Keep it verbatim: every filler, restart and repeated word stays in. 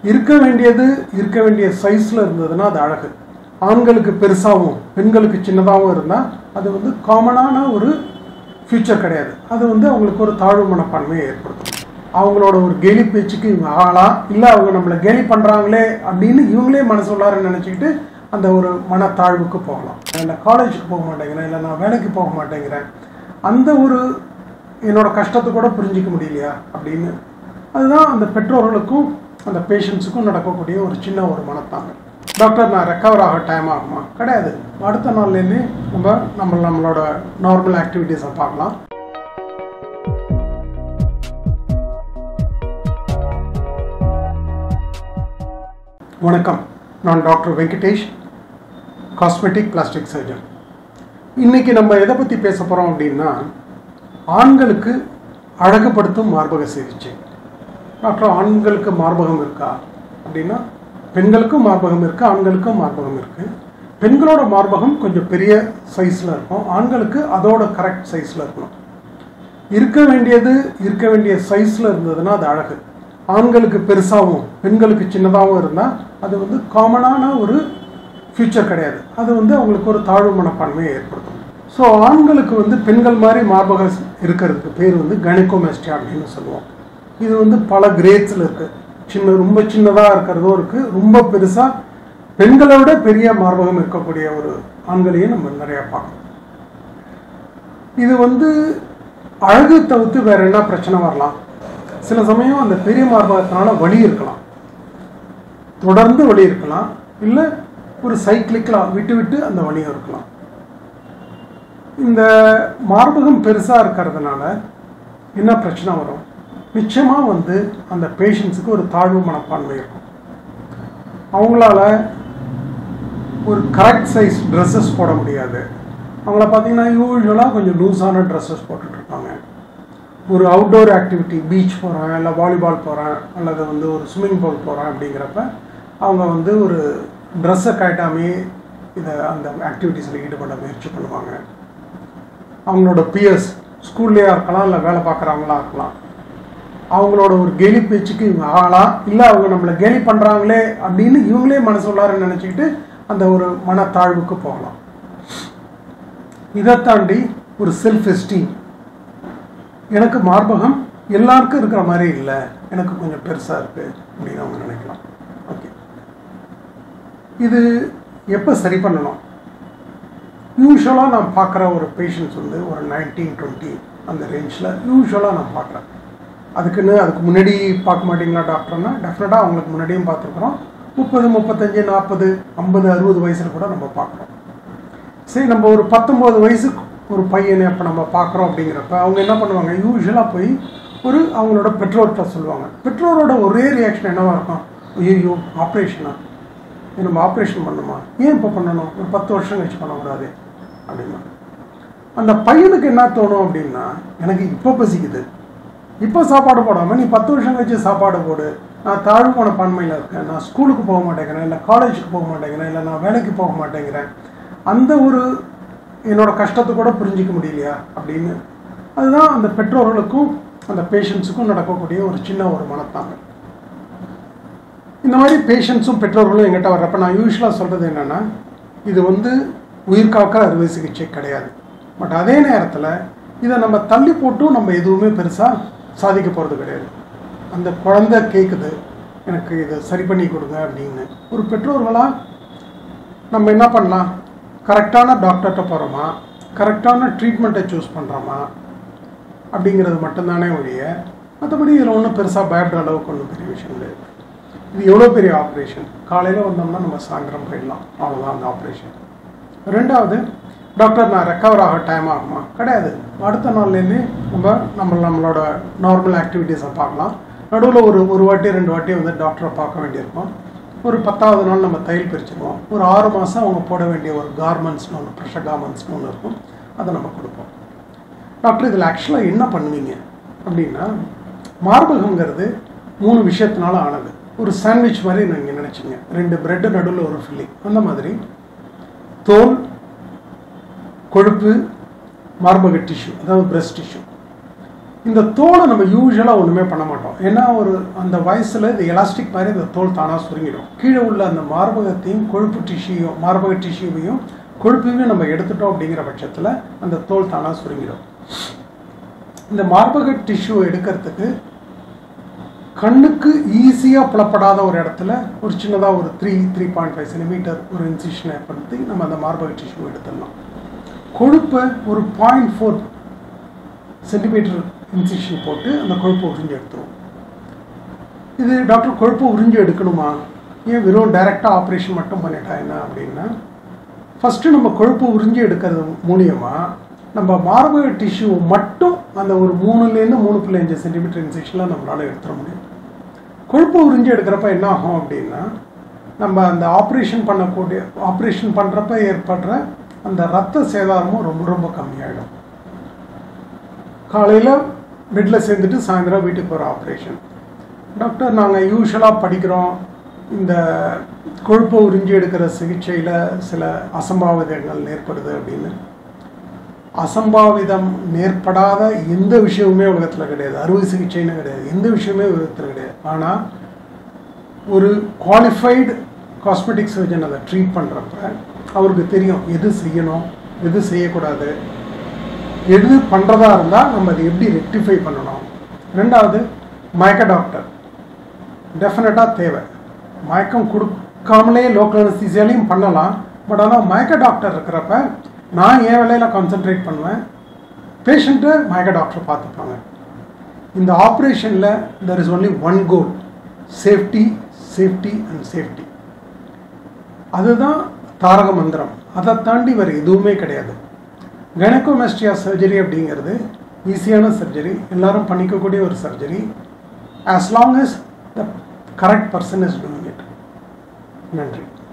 இருக்க வேண்டியது இருக்க வேண்டிய சைஸில் இருந்ததுன்னா அது அழகு. ஆண்களுக்கு பெருசாகவும் பெண்களுக்கு சின்னதாகவும் இருந்தால் அது வந்து காமனான ஒரு ஃபியூச்சர் கிடையாது. அது வந்து அவங்களுக்கு ஒரு தாழ்வு மனப்பான்மையை ஏற்படுத்தும். அவங்களோட ஒரு கேலி பேச்சுக்கு இவங்க ஆகலாம், இல்லை அவங்க நம்மளை கேலி பண்ணுறாங்களே அப்படின்னு இவங்களே மனசு உள்ளாருன்னு நினச்சிக்கிட்டு அந்த ஒரு மனத்தாழ்வுக்கு போகலாம். இல்லை காலேஜுக்கு போக மாட்டேங்கிறேன், இல்லை நான் வேலைக்கு போக மாட்டேங்கிறேன், அந்த ஒரு என்னோட கஷ்டத்தை கூட புரிஞ்சிக்க முடியலையா அப்படின்னு. அதுதான் அந்த பெற்றோர்களுக்கும் அந்த பேஷண்ட்ஸுக்கும் நடக்கக்கூடிய ஒரு சின்ன ஒரு மனத்தாங்க. டாக்டர் நான் ரெக்கவர் ஆக டைம் ஆகுமா? கிடையாது. அடுத்த நாள்லேருந்து நம்ம நம்ம நம்மளோட நார்மல் ஆக்டிவிட்டீஸை பார்க்கலாம். வணக்கம், நான் doctor Venkatesh, cosmetic plastic surgeon. இன்றைக்கி நம்ம எதை பற்றி பேச போகிறோம் அப்படின்னா, ஆண்களுக்கு அழகுபடுத்தும் மார்பக சிகிச்சை. டாக்டர் ஆண்களுக்கு மார்பகம் இருக்கா அப்படின்னா, பெண்களுக்கும் மார்பகம் இருக்குது, ஆண்களுக்கும் மார்பகம் இருக்குது. பெண்களோட மார்பகம் கொஞ்சம் பெரிய சைஸில் இருக்கும், ஆண்களுக்கு அதோட கரெக்ட் சைஸில் இருக்கணும். இருக்க வேண்டியது இருக்க வேண்டிய சைஸில் இருந்ததுன்னா அது அழகு. ஆண்களுக்கு பெருசாகவும் பெண்களுக்கு சின்னதாகவும் இருந்தால் அது வந்து காமனான ஒரு ஃபியூச்சர் கிடையாது. அது வந்து அவங்களுக்கு ஒரு தாழ்வு மனப்பான்மையை ஏற்படுத்தும். ஸோ ஆண்களுக்கு வந்து பெண்கள் மாதிரி மார்பகம் இருக்கிறதுக்கு பேர் வந்து கைனகோமாஸ்டியா அப்படின்னு சொல்லுவோம். இது வந்து பல கிரேட்ஸில் இருக்குது. சின்ன ரொம்ப சின்னதாக இருக்கிறதும் இருக்குது, ரொம்ப பெருசாக பெண்களை விட பெரிய மார்பகம் இருக்கக்கூடிய ஒரு ஆண்களையும் நம்ம நிறையா பார்க்கணும். இது வந்து அழகு தவிர்த்து வேற என்ன பிரச்சனை வரலாம்? சில சமயம் அந்த பெரிய மார்பகத்தினால வலி இருக்கலாம், தொடர்ந்து வலி இருக்கலாம், இல்லை ஒரு சைக்கிளிக்கலாக விட்டு விட்டு அந்த வலியும் இருக்கலாம். இந்த மார்பகம் பெருசாக இருக்கிறதுனால என்ன பிரச்சனை வரும்? நிச்சயமாக வந்து அந்த பேஷண்ட்ஸுக்கு ஒரு தாழ்வு மனப்பான்மை இருக்கும். அவங்களால ஒரு கரெக்ட் சைஸ் ட்ரெஸ்ஸஸ் போட முடியாது. அவங்கள பார்த்தீங்கன்னா யூஸ்வலாக கொஞ்சம் லூஸான ட்ரெஸ்ஸஸ் போட்டுட்ருப்பாங்க. ஒரு அவுட்டோர் ஆக்டிவிட்டி, பீச் போகிறேன், இல்லை வாலிபால் போகிறேன், அல்லது வந்து ஒரு ஸ்விம்மிங் பூல் போகிறேன் அப்படிங்கிறப்ப அவங்க வந்து ஒரு ட்ரெஸ்ஸை கட்டாமே இதை அந்த ஆக்டிவிட்டீஸில் ஈடுபட முயற்சி பண்ணுவாங்க. அவங்களோட பியர்ஸ், ஸ்கூல்லையாக இருக்கலாம், இல்லை வேலை பார்க்குறவங்களா இருக்கலாம், அவங்களோட ஒரு கேலி பேச்சுக்கு இவங்க ஆகலாம், இல்லை அவங்க நம்மளை கேலி பண்ணுறாங்களே அப்படின்னு இவங்களே மனசு உள்ளாருன்னு நினச்சிக்கிட்டு அந்த ஒரு மனத்தாழ்வுக்கு போகலாம். இதை தாண்டி ஒரு செல்ஃப் எஸ்டீம், எனக்கு மார்பகம் எல்லாருக்கும் இருக்கிற மாதிரி இல்லை, எனக்கு கொஞ்சம் பெருசாக இருக்குது அப்படின்னு அவங்க நினைக்கலாம். ஓகே, இது எப்போ சரி பண்ணணும்? யூஸ்வலாக நான் பார்க்குற ஒரு பேஷண்ட்ஸ் வந்து ஒரு நைன்டீன் டுவெண்ட்டி அந்த ரேஞ்சில் யூஸ்வலாக நான் பார்க்குறேன். அதுக்குன்னு அதுக்கு முன்னாடி பார்க்க மாட்டிங்களா டாக்டர்னா, டெஃபினட்டாக அவங்களுக்கு முன்னாடியும் பார்த்துருக்குறோம். முப்பது முப்பத்தஞ்சு நாற்பது ஐம்பது அறுபது வயசில் கூட நம்ம பார்க்குறோம். சரி, நம்ம ஒரு பத்தொம்போது வயசுக்கு ஒரு பையனை இப்போ நம்ம பார்க்குறோம் அப்படிங்கிறப்ப அவங்க என்ன பண்ணுவாங்க? யூஸ்வலாக போய் ஒரு அவங்களோட பெற்றோர்கிட்ட சொல்லுவாங்க. பெற்றோரோட ஒரே ரியாக்ஷன் என்னவாக இருக்கும்? ஐயோ ஆப்ரேஷனா, நம்ம ஆப்ரேஷன் பண்ணணுமா? ஏன் இப்போ பண்ணணும்? ஒரு பத்து வருஷம் கழிச்சு பண்ணக்கூடாது அப்படின்னா. அந்த பையனுக்கு என்ன தோணும் அப்படின்னா, எனக்கு இப்போ பசிக்குது, இப்போ சாப்பாடு போடாமல் நீ பத்து வருஷம் கழிச்சு சாப்பாடு போடு, நான் தாழ்வு மனப்பான்மையில் இருக்கேன், நான் ஸ்கூலுக்கு போக மாட்டேங்கிறேன், இல்லை காலேஜுக்கு போக மாட்டேங்கிறேன், இல்லை நான் வேலைக்கு போக மாட்டேங்கிறேன், அந்த ஒரு என்னோட கஷ்டத்தை கூட புரிஞ்சிக்க முடியலையா அப்படின்னு. அதுதான் அந்த பெற்றோர்களுக்கும் அந்த பேஷண்ட்ஸுக்கும் நடக்கக்கூடிய ஒரு சின்ன ஒரு மனத்தாங்க. இந்த மாதிரி பேஷண்ட்ஸும் பெற்றோர்களும் எங்கிட்ட வர்றப்ப நான் யூஸ்வலாக சொல்கிறது என்னென்னா, இது வந்து உயிர்காக்க அறுவை சிகிச்சை கிடையாது. பட் அதே நேரத்தில் இதை நம்ம தள்ளி போட்டும் நம்ம எதுவுமே பெருசாக சாதிக்க போகிறது கிடையாது. அந்த குழந்தை கேட்குது, எனக்கு இதை சரி பண்ணி கொடுங்க அப்படின்னு. ஒரு பெற்றோர்களாக நம்ம என்ன பண்ணலாம்? கரெக்டான டாக்டர்கிட்ட போகிறோமா, கரெக்டான ட்ரீட்மெண்ட்டை சூஸ் பண்ணுறோமா அப்படிங்கிறது மட்டும்தானே ஒழிய, மற்றபடி இதில் ஒன்றும் பெருசாக பயப்படுற அளவுக்கு ஒன்றும் பெரிய விஷயம் கிடையாது. இது எவ்வளோ பெரிய ஆப்ரேஷன், காலையில் வந்தோம்னா நம்ம சாயந்தரம் போயிடலாம், அவ்வளோதான் அந்த ஆப்ரேஷன். ரெண்டாவது, டாக்டர் நான் ரெக்கவர் ஆக டைம் ஆகுமா? கிடையாது. அடுத்த நாள்லேருந்து நம்ம நம்ம நம்மளோட நார்மல் ஆக்டிவிட்டீஸை பார்க்கலாம். நடுவில் ஒரு ஒரு வாட்டி ரெண்டு வாட்டி வந்து டாக்டரை பார்க்க வேண்டியிருக்கும். ஒரு பத்தாவது நாள் நம்ம தையல் பிரிச்சுருவோம். ஒரு ஆறு மாதம் அவங்க போட வேண்டிய ஒரு கார்மெண்ட்ஸ்னு ஒன்று, ப்ரெஷர் கார்மெண்ட்ஸ்னு ஒன்று இருக்கும், அதை நம்ம கொடுப்போம். டாக்டர் இதில் ஆக்சுவலாக என்ன பண்ணுவீங்க அப்படின்னா, மார்பகங்கிறது மூணு விஷயத்தினால ஆனது. ஒரு சாண்ட்விச் மாதிரி நீங்கள் நினச்சிங்க, ரெண்டு பிரெட்டு நடுவில் ஒரு ஃபில்லிங், அந்த மாதிரி தோல், கொழுப்பு, மார்பக டிஷ்யூ, அதாவது பிரெஸ்ட் டிஷ்யூ, இந்த தோலை நம்ம யூஸ்வலாக ஒன்றுமே பண்ண மாட்டோம். ஏன்னா ஒரு அந்த வயசில் இது எலாஸ்டிக் மாதிரி இந்த தோல் தானாக சுருங்கிடும். கீழே உள்ள அந்த மார்பகத்தையும் கொழுப்பு டிஷ்யூயும் மார்பக டிஷ்யூவையும் கொழுப்பையும் நம்ம எடுத்துட்டோம் அப்படிங்கிற பட்சத்தில் அந்த தோல் தானாக சுருங்கிடும். இந்த மார்பக டிஷ்யூ எடுக்கிறதுக்கு கண்ணுக்கு ஈஸியாக புலப்படாத ஒரு இடத்துல ஒரு சின்னதாக ஒரு three three point five centimetre ஒரு இன்சிஷனை ஏற்படுத்தி நம்ம அந்த மார்பக டிஷ்யூ எடுத்துடலாம். கொழுப்பை ஒரு பாயிண்ட் ஃபோர் சென்டிமீட்டர் இன்சிஷன் போட்டு அந்த கொழுப்பை உறிஞ்சி எடுத்துருவோம். இது டாக்டர் கொழுப்பை உறிஞ்சி எடுக்கணுமா, ஏன் வெறும் டைரெக்டாக ஆப்ரேஷன் மட்டும் பண்ணிட்டா என்ன அப்படின்னா, ஃபஸ்ட்டு நம்ம கொழுப்பை உறிஞ்சி எடுக்கிறது மூலியமாக நம்ம மார்பக டிஷ்யூ மட்டும் அந்த ஒரு மூணுலேருந்து மூணு புள்ளி அஞ்சு சென்டிமீட்டர் இன்சிஷனில் நம்மளால் எடுத்துட முடியும். கொழுப்பை உறிஞ்சி எடுக்கிறப்ப என்ன ஆகும் அப்படின்னா, நம்ம அந்த ஆப்ரேஷன் பண்ணக்கூடிய ஆப்ரேஷன் பண்ணுறப்ப ஏற்படுற அந்த ரத்த சேதாரமும் ரொம்ப ரொம்ப கம்மியாகிடும். காலையில் பெட்டில் சேர்ந்துட்டு சாயந்தரம் வீட்டுக்கு போகிற ஆப்ரேஷன். டாக்டர் நாங்கள் யூஸ்வலாக படிக்கிறோம், இந்த கொழுப்பை உறிஞ்சி எடுக்கிற சிகிச்சையில் சில அசம்பாவிதங்கள் ஏற்படுது அப்படின்னு. அசம்பாவிதம் ஏற்படாத எந்த விஷயமுமே உலகத்தில் கிடையாது. அறுவை சிகிச்சைன்னு கிடையாது, எந்த விஷயமே உலகத்தில் கிடையாது. ஆனால் ஒரு குவாலிஃபைடு காஸ்மெட்டிக் சர்ஜன் அதை ட்ரீட் பண்ணுறப்ப அவருக்கு தெரியும் எது செய்யணும், எது செய்யக்கூடாது, எது பண்ணுறதா இருந்தால் நம்ம அதை எப்படி ரெக்டிஃபை பண்ணணும். ரெண்டாவது, மயக்க டாக்டர் டெஃபினட்டாக தேவை. மயக்கம் கொடுக்காமலே லோக்கல் அனஸ்தீசியாலையும் பண்ணலாம். பட் ஆனால் மயக்க டாக்டர் இருக்கிறப்ப நான் என் வேலையில் கான்சென்ட்ரேட் பண்ணுவேன், பேஷண்ட்டை மயக்க டாக்டர் பார்த்துப்பாங்க. இந்த ஆப்ரேஷனில் there is only one goal, safety safety and safety. அதுதான் தாரக மந்திரம். அதை தாண்டி வேறு எதுவுமே கிடையாது. கைனகோமாஸ்டியா சர்ஜரி அப்படிங்கிறது ஈஸியான சர்ஜரி, எல்லாரும் பண்ணிக்கக்கூடிய ஒரு surgery, as long as the correct person is doing it. நன்றி.